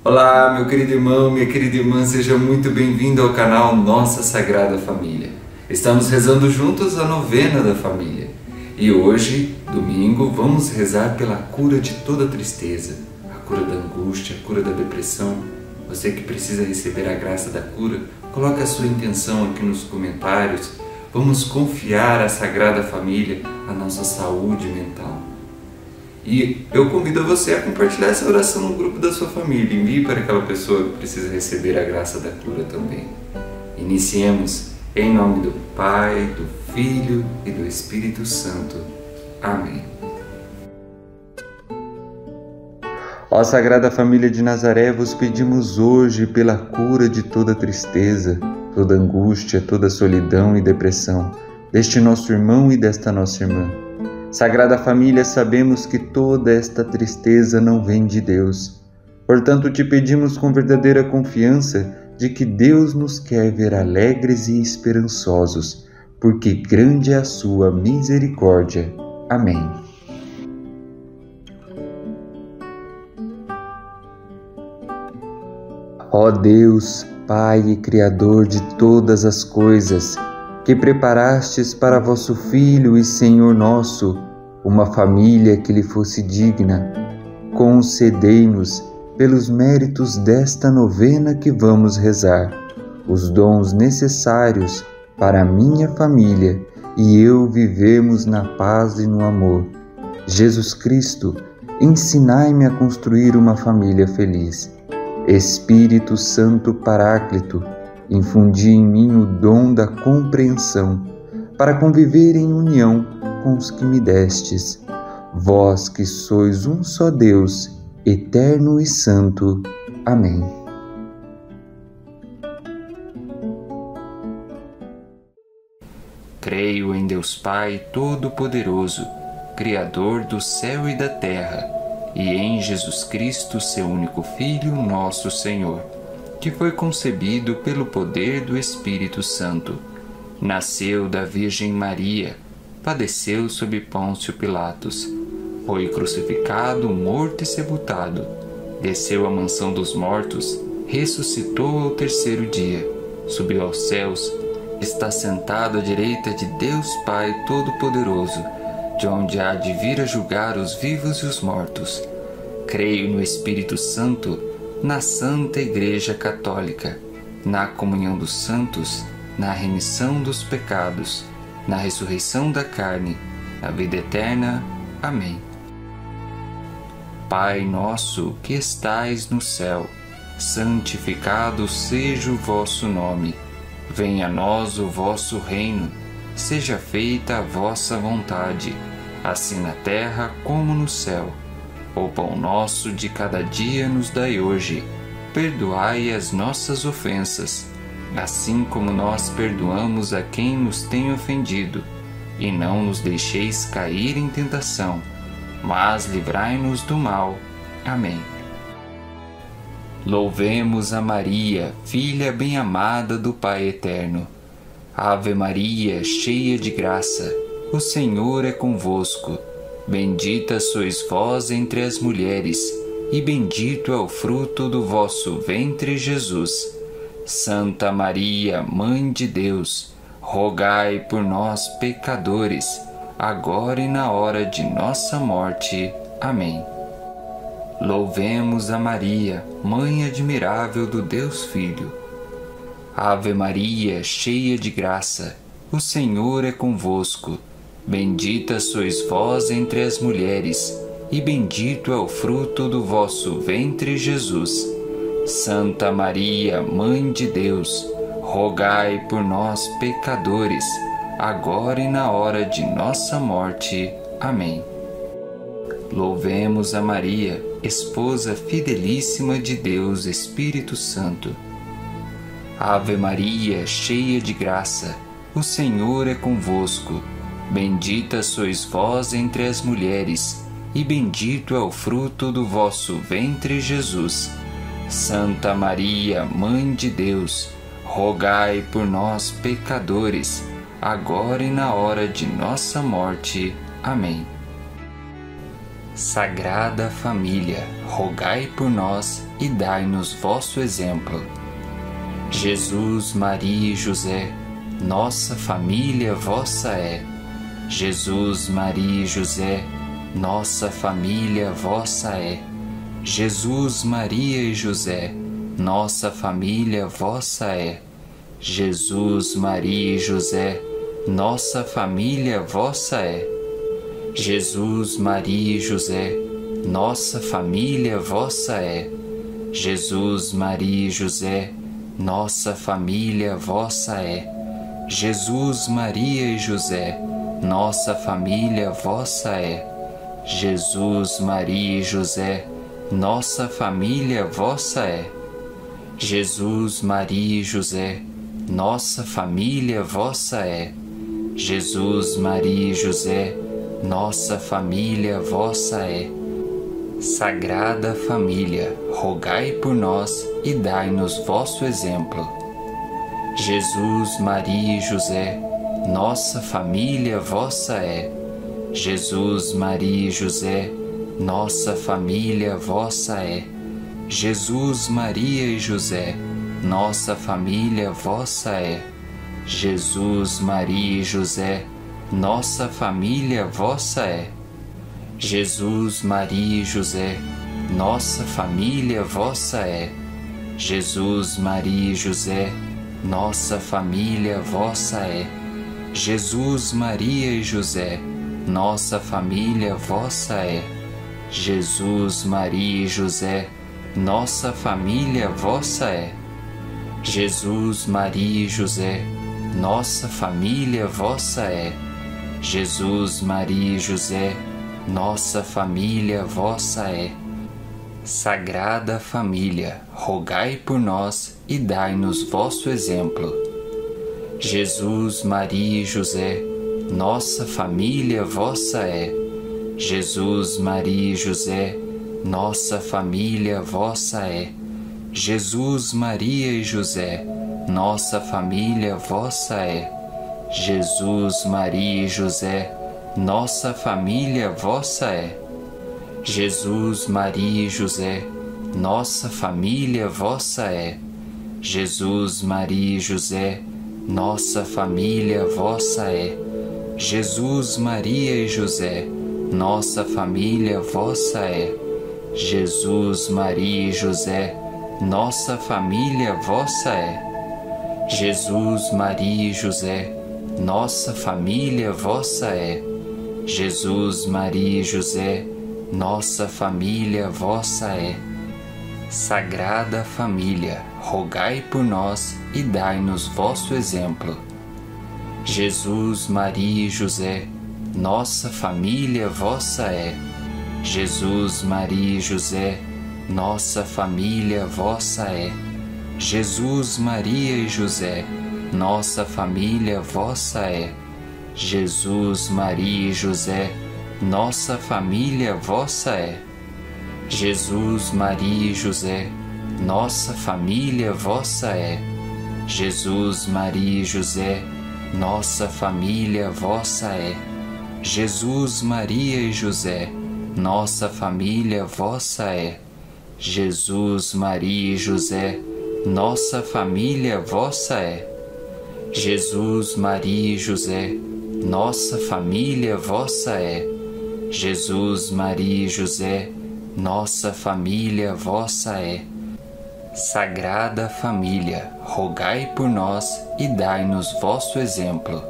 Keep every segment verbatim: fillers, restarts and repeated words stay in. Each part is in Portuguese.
Olá, meu querido irmão, minha querida irmã, seja muito bem-vindo ao canal Nossa Sagrada Família. Estamos rezando juntos a novena da família. E hoje, domingo, vamos rezar pela cura de toda tristeza, a cura da angústia, a cura da depressão. Você que precisa receber a graça da cura, coloque a sua intenção aqui nos comentários. Vamos confiar à Sagrada Família a nossa saúde mental. E eu convido você a compartilhar essa oração no grupo da sua família. Envie para aquela pessoa que precisa receber a graça da cura também. Iniciemos em nome do Pai, do Filho e do Espírito Santo. Amém. Ó Sagrada Família de Nazaré, vos pedimos hoje pela cura de toda tristeza, toda angústia, toda solidão e depressão deste nosso irmão e desta nossa irmã. Sagrada Família, sabemos que toda esta tristeza não vem de Deus. Portanto, te pedimos com verdadeira confiança de que Deus nos quer ver alegres e esperançosos, porque grande é a sua misericórdia. Amém. Ó Deus, Pai e Criador de todas as coisas, que preparastes para vosso Filho e Senhor nosso uma família que lhe fosse digna, concedei-nos, pelos méritos desta novena que vamos rezar, os dons necessários para a minha família e eu vivemos na paz e no amor. Jesus Cristo, ensinai-me a construir uma família feliz. Espírito Santo Paráclito, infundi em mim o dom da compreensão, para conviver em união com os que me destes, vós que sois um só Deus, eterno e santo. Amém. Creio em Deus Pai Todo-Poderoso, Criador do céu e da terra, e em Jesus Cristo, seu único Filho, nosso Senhor, que foi concebido pelo poder do Espírito Santo. Nasceu da Virgem Maria, padeceu sob Pôncio Pilatos, foi crucificado, morto e sepultado, desceu à mansão dos mortos, ressuscitou ao terceiro dia, subiu aos céus, está sentado à direita de Deus Pai Todo-Poderoso, de onde há de vir a julgar os vivos e os mortos. Creio no Espírito Santo, na Santa Igreja Católica, na comunhão dos santos, na remissão dos pecados, na ressurreição da carne, na vida eterna. Amém. Pai nosso que estais no céu, santificado seja o vosso nome. Venha a nós o vosso reino, seja feita a vossa vontade, assim na terra como no céu. O pão nosso de cada dia nos dai hoje. Perdoai as nossas ofensas, assim como nós perdoamos a quem nos tem ofendido. E não nos deixeis cair em tentação, mas livrai-nos do mal. Amém. Louvemos a Maria, filha bem-amada do Pai Eterno. Ave Maria, cheia de graça, o Senhor é convosco. Bendita sois vós entre as mulheres, e bendito é o fruto do vosso ventre, Jesus. Santa Maria, Mãe de Deus, rogai por nós, pecadores, agora e na hora de nossa morte. Amém. Louvemos a Maria, Mãe admirável do Deus Filho. Ave Maria, cheia de graça, o Senhor é convosco. Bendita sois vós entre as mulheres, e bendito é o fruto do vosso ventre, Jesus. Santa Maria, Mãe de Deus, rogai por nós, pecadores, agora e na hora de nossa morte. Amém. Louvemos a Maria, esposa fidelíssima de Deus Espírito Santo. Ave Maria, cheia de graça, o Senhor é convosco. Bendita sois vós entre as mulheres, e bendito é o fruto do vosso ventre, Jesus. Santa Maria, Mãe de Deus, rogai por nós, pecadores, agora e na hora de nossa morte. Amém. Sagrada Família, rogai por nós e dai-nos vosso exemplo. Jesus, Maria e José, nossa família vossa é. Jesus, Maria e José, nossa família vossa é. Jesus, Maria e José, nossa família vossa é. Jesus, Maria e José, nossa família vossa é. Jesus, Maria e José, nossa família vossa é. Jesus, Maria e José, nossa família vossa é. Jesus, Maria e José, nossa família vossa é. Jesus, Maria e José, nossa família vossa é. Jesus, Maria e José, nossa família vossa é. Jesus, Maria e José, nossa família vossa é. Sagrada Família, rogai por nós e dai-nos vosso exemplo. Jesus, Maria e José, nossa família vossa é. Jesus, Maria e José, nossa família vossa é. Jesus, Maria e José, nossa família vossa é. Jesus, Maria e José, nossa família vossa é. Jesus, Maria e José, nossa família vossa é. Jesus, Maria e José, nossa família vossa é. Jesus, Maria e José, nossa família vossa é. Jesus, Maria e José, nossa família vossa é. Jesus, Maria e José, nossa família vossa é. Jesus, Maria e José, nossa família vossa é. Sagrada Família, rogai por nós e dai-nos vosso exemplo. Jesus, Maria e José, nossa família vossa é. Jesus, Maria e José, nossa família vossa é. Jesus, Maria e José, nossa família vossa é. Jesus, Maria e José, nossa família vossa é. Jesus, Maria e José, nossa família vossa é. Jesus, Maria e José, nossa família vossa é. Jesus, Maria e José, nossa família vossa é. Jesus, Maria e José, nossa família vossa é. Jesus, Maria e José, nossa família vossa é. Jesus, Maria e José, nossa família vossa é. Sagrada Família, rogai por nós e dai-nos vosso exemplo. Jesus, Maria e José, nossa família vossa é. Jesus, Maria e José, nossa família vossa é. Jesus, Maria e José, nossa família vossa é. Jesus, Maria e José, nossa família vossa é. Jesus, Maria e José, nossa família vossa é. Jesus, Maria e José, nossa família vossa é. Jesus, Maria e José, nossa família vossa é. Jesus, Maria e José, nossa família vossa é. Jesus, Maria e José, nossa família vossa é. Jesus, Maria e José, nossa família vossa é. Sagrada Família, rogai por nós e dai-nos vosso exemplo.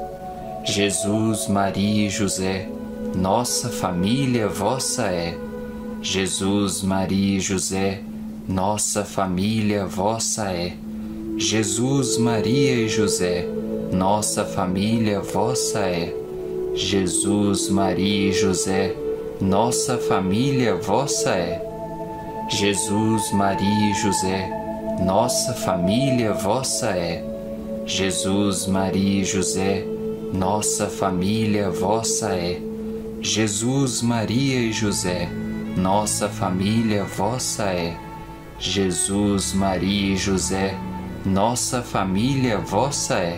Jesus, Maria e José, nossa família vossa é. Jesus, Maria e José, nossa família vossa é. Jesus, Maria e José, nossa família vossa é. Jesus, Maria e José, nossa família vossa é. Jesus, Maria e José, nossa família vossa é. Jesus, Maria e José, nossa família vossa é. Jesus, Maria e José, nossa família vossa é. Jesus, Maria e José, nossa família vossa é.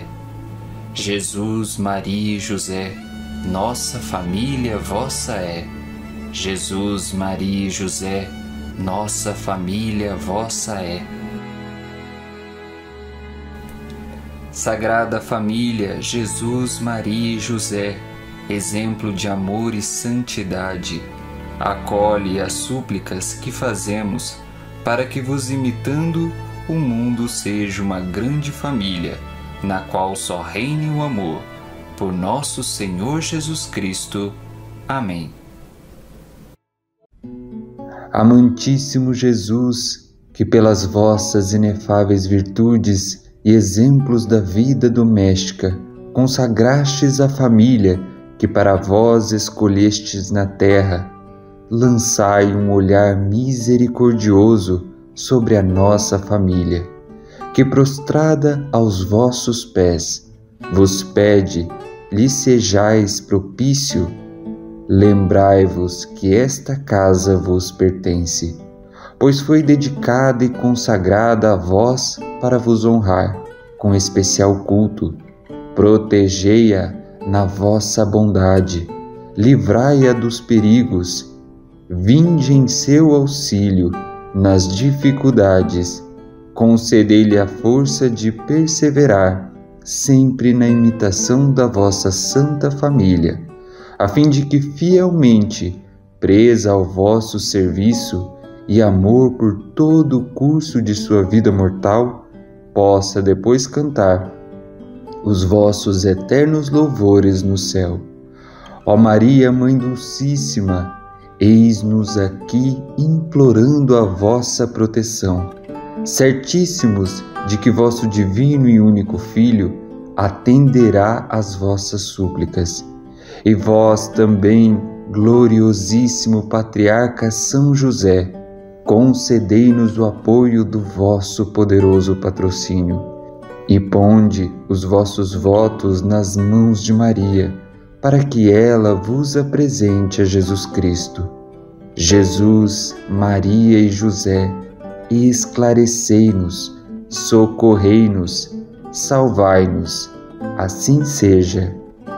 Jesus, Maria e José, nossa família vossa é. Jesus, Maria e José, nossa família vossa é. Sagrada Família, Jesus, Maria e José, exemplo de amor e santidade, acolhe as súplicas que fazemos para que, vos imitando, o mundo seja uma grande família, na qual só reine o amor. Por nosso Senhor Jesus Cristo. Amém. Amantíssimo Jesus, que pelas vossas inefáveis virtudes e exemplos da vida doméstica consagrastes a família que para vós escolhestes na terra, lançai um olhar misericordioso sobre a nossa família, que prostrada aos vossos pés, vos pede, lhe sejais propício. Lembrai-vos que esta casa vos pertence, pois foi dedicada e consagrada a vós para vos honrar, com especial culto. Protegei-a na vossa bondade, livrai-a dos perigos, vinde em seu auxílio nas dificuldades, concedei-lhe a força de perseverar sempre na imitação da vossa santa família, a fim de que fielmente, presa ao vosso serviço e amor por todo o curso de sua vida mortal, possa depois cantar os vossos eternos louvores no céu. Ó Maria, Mãe Dulcíssima, eis-nos aqui implorando a vossa proteção, certíssimos de que vosso divino e único Filho atenderá às vossas súplicas. E vós também, gloriosíssimo Patriarca São José, concedei-nos o apoio do vosso poderoso patrocínio e ponde os vossos votos nas mãos de Maria, para que ela vos apresente a Jesus Cristo. Jesus, Maria e José, esclarecei-nos, socorrei-nos, salvai-nos. Assim seja.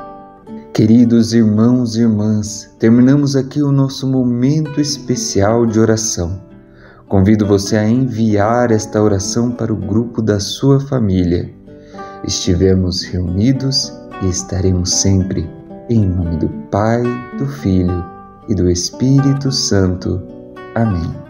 Queridos irmãos e irmãs, terminamos aqui o nosso momento especial de oração. Convido você a enviar esta oração para o grupo da sua família. Estivemos reunidos e estaremos sempre. Em nome do Pai, do Filho e do Espírito Santo. Amém.